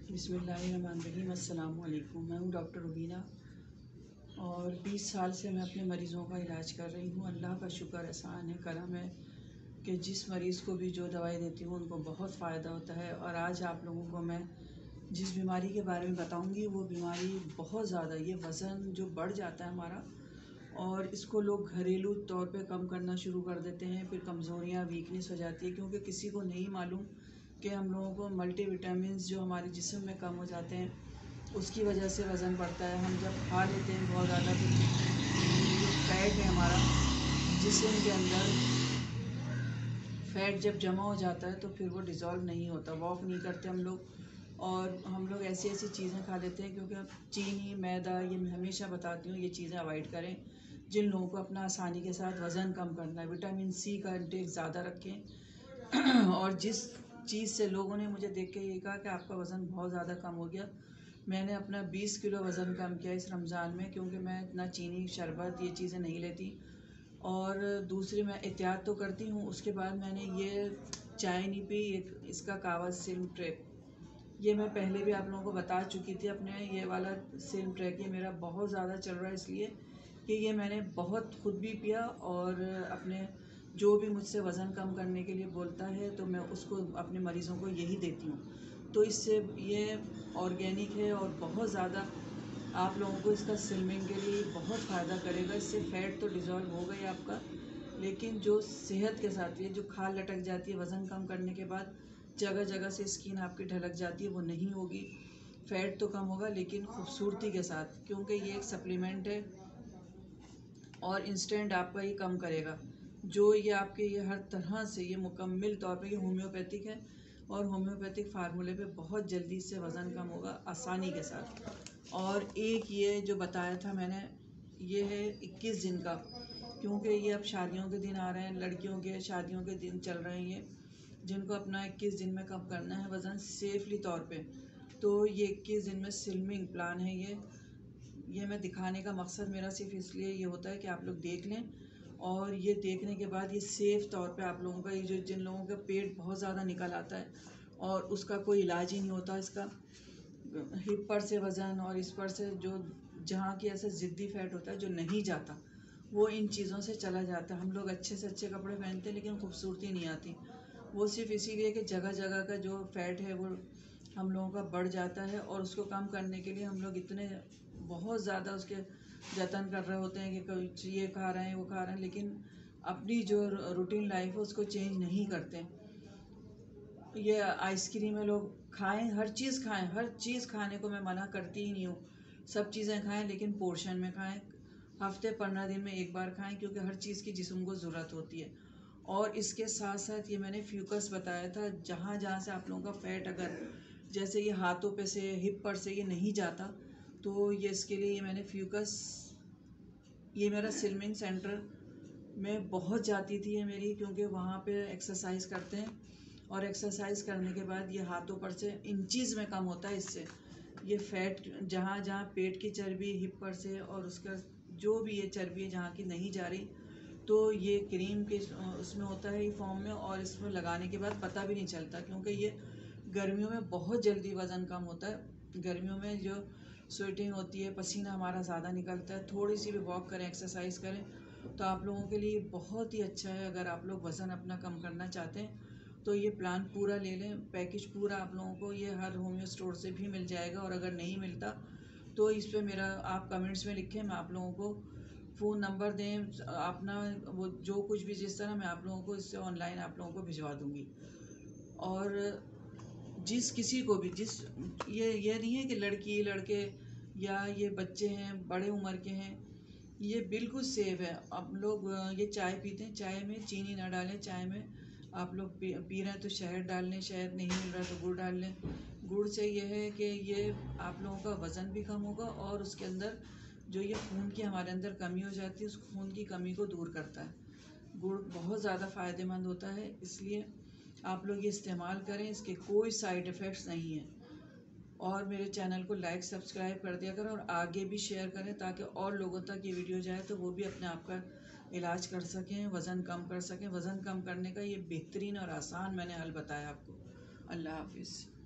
बिस्मिल्लाहिर्रहमानिर्रहीम। अस्सलाम वालेकुम। मैं हूँ डॉक्टर रुबीना और 20 साल से मैं अपने मरीज़ों का इलाज कर रही हूँ। अल्लाह का शुक्र एहसान है, करम है कि जिस मरीज़ को भी जो दवाई देती हूँ उनको बहुत फ़ायदा होता है। और आज आप लोगों को मैं जिस बीमारी के बारे में बताऊँगी वो बीमारी बहुत ज़्यादा, ये वज़न जो बढ़ जाता है हमारा, और इसको लोग घरेलू तौर पे कम करना शुरू कर देते हैं। फिर कमज़ोरियाँ, वीकनेस हो जाती है, क्योंकि किसी को नहीं मालूम कि हम लोगों को मल्टीविटामिन्स जो हमारे जिस्म में कम हो जाते हैं उसकी वजह से वज़न बढ़ता है। हम जब खा लेते हैं बहुत ज़्यादा तो जो फैट है हमारा जिस्म के अंदर, फैट जब जमा हो जाता है तो फिर वो डिज़ोल्व नहीं होता। वॉक नहीं करते हम लोग, और हम लोग ऐसी ऐसी चीज़ें खा लेते हैं, क्योंकि चीनी, मैदा, ये मैं हमेशा बताती हूँ ये चीज़ें अवॉइड करें। जिन लोगों को अपना आसानी के साथ वज़न कम करना है, विटामिन सी का इंटेक ज़्यादा रखें। और जिस चीज़ से लोगों ने मुझे देख के ये कहा कि आपका वज़न बहुत ज़्यादा कम हो गया, मैंने अपना 20 किलो वज़न कम किया इस रमज़ान में, क्योंकि मैं इतना चीनी, शरबत, ये चीज़ें नहीं लेती। और दूसरी, मैं एहतियात तो करती हूँ, उसके बाद मैंने ये चाय नहीं पी, एक इसका कावा सिल्म ट्रैक, ये मैं पहले भी आप लोगों को बता चुकी थी। अपने ये वाला सिल्म ट्रैक ये मेरा बहुत ज़्यादा चल रहा है, इसलिए कि ये मैंने बहुत खुद भी पिया, और अपने जो भी मुझसे वज़न कम करने के लिए बोलता है तो मैं उसको, अपने मरीज़ों को यही देती हूँ। तो इससे ये ऑर्गेनिक है और बहुत ज़्यादा आप लोगों को इसका स्लिमिंग के लिए बहुत फ़ायदा करेगा। इससे फ़ैट तो डिज़ोल्व हो गई आपका, लेकिन जो सेहत के साथ ये जो खाल लटक जाती है वज़न कम करने के बाद, जगह जगह से स्किन आपकी ढलक जाती है, वो नहीं होगी। फ़ैट तो कम होगा लेकिन खूबसूरती के साथ, क्योंकि ये एक सप्लीमेंट है और इंस्टेंट आपका ये कम करेगा। जो ये आपके ये हर तरह से ये मुकम्मल तौर पे ये होम्योपैथिक है, और होम्योपैथिक फार्मूले पे बहुत जल्दी इससे वज़न कम होगा आसानी के साथ। और एक ये जो बताया था मैंने, ये है 21 दिन का, क्योंकि ये अब शादियों के दिन आ रहे हैं, लड़कियों के शादियों के दिन चल रहे हैं ये, जिनको अपना 21 दिन में कम करना है वज़न सेफली तौर पे। तो ये 21 दिन में स्लिमिंग प्लान है ये मैं दिखाने का मकसद मेरा सिर्फ इसलिए ये होता है कि आप लोग देख लें, और ये देखने के बाद ये सेफ़ तौर पे आप लोगों का, ये जो जिन लोगों का पेट बहुत ज़्यादा निकल आता है और उसका कोई इलाज ही नहीं होता, इसका हिप पर से वज़न और इस पर से जो जहाँ की ऐसा ज़िद्दी फैट होता है जो नहीं जाता, वो इन चीज़ों से चला जाता है। हम लोग अच्छे से अच्छे कपड़े पहनते हैं लेकिन खूबसूरती नहीं आती, वो सिर्फ इसीलिए कि जगह जगह का जो फैट है वो हम लोगों का बढ़ जाता है, और उसको कम करने के लिए हम लोग इतने बहुत ज़्यादा उसके जतन कर रहे होते हैं कि कोई ये खा रहे हैं, वो खा रहे हैं, लेकिन अपनी जो रूटीन लाइफ है उसको चेंज नहीं करते। ये आइसक्रीम है, लोग खाएं, हर चीज़ खाएं, हर चीज़ खाने को मैं मना करती ही नहीं हूँ, सब चीज़ें खाएं लेकिन पोर्शन में खाएं। हफ्ते 15 दिन में एक बार खाएं, क्योंकि हर चीज़ की जिस्म को ज़रूरत होती है। और इसके साथ साथ ये मैंने फ्यूकस बताया था, जहाँ जहाँ से आप लोगों का फैट, अगर जैसे ये हाथों पे से, हिप पर से ये नहीं जाता, तो ये इसके लिए ये मैंने फ्यूकस, ये मेरा स्लिमिंग सेंटर में बहुत जाती थी ये मेरी, क्योंकि वहाँ पे एक्सरसाइज करते हैं, और एक्सरसाइज करने के बाद ये हाथों पर से इंचीज़ में कम होता है। इससे ये फैट जहाँ जहाँ पेट की चर्बी, हिप पर से, और उसका जो भी ये चर्बी है जहाँ की नहीं जा रही, तो ये क्रीम के उसमें होता है ये फॉर्म में, और इसमें लगाने के बाद पता भी नहीं चलता, क्योंकि ये गर्मियों में बहुत जल्दी वज़न कम होता है। गर्मियों में जो स्वेटिंग होती है, पसीना हमारा ज़्यादा निकलता है, थोड़ी सी भी वॉक करें, एक्सरसाइज करें, तो आप लोगों के लिए बहुत ही अच्छा है। अगर आप लोग वज़न अपना कम करना चाहते हैं तो ये प्लान पूरा ले लें, पैकेज पूरा आप लोगों को ये हर होम्यो स्टोर से भी मिल जाएगा, और अगर नहीं मिलता तो इस पर मेरा आप कमेंट्स में लिखें, मैं आप लोगों को फ़ोन नंबर दें अपना, वो जो कुछ भी जिस तरह मैं आप लोगों को इससे ऑनलाइन आप लोगों को भिजवा दूँगी। और जिस किसी को भी, जिस ये नहीं है कि लड़की लड़के या ये बच्चे हैं, बड़े उम्र के हैं, ये बिल्कुल सेफ़ है। आप लोग ये चाय पीते हैं, चाय में चीनी ना डालें, चाय में आप लोग पी रहे हैं तो शहद डाल लें, शहद नहीं मिल रहा तो गुड़ डाल लें। गुड़ से ये है कि ये आप लोगों का वज़न भी कम होगा, और उसके अंदर जो ये खून की हमारे अंदर कमी हो जाती है, उस खून की कमी को दूर करता है। गुड़ बहुत ज़्यादा फ़ायदेमंद होता है, इसलिए आप लोग ये इस्तेमाल करें, इसके कोई साइड इफ़ेक्ट्स नहीं हैं। और मेरे चैनल को लाइक सब्सक्राइब कर दिया करें, और आगे भी शेयर करें, ताकि और लोगों तक ये वीडियो जाए तो वो भी अपने आप का इलाज कर सकें, वज़न कम कर सकें। वज़न कम करने का ये बेहतरीन और आसान मैंने हल बताया आपको। अल्लाह हाफिज़।